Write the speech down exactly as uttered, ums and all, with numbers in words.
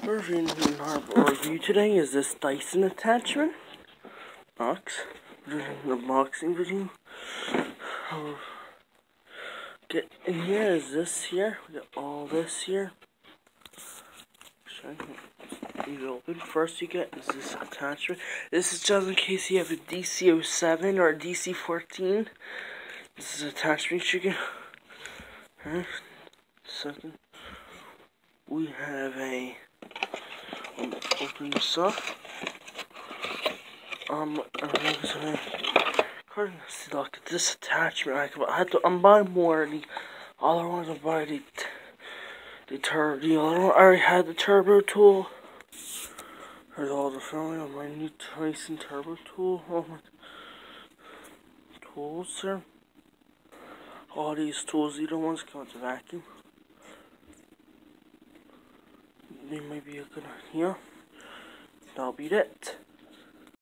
Version in our review today is this Dyson attachment box. The unboxing video. Get in here is this here. We got all this here. Leave it open. First you get is this attachment. This is just in case you have a D C zero seven or a D C fourteen. This is attachment you get. Alright. Second, we have a um, open this up. Um, according to look at this attachment, I, can, I had to. I'm buying more. The other ones I buy the the turbo. The other one I already had the turbo tool. There's all the filling on my new Dyson turbo tool. All my tools here. All these tools, the other ones come with the vacuum. They might be a good idea. That'll be it.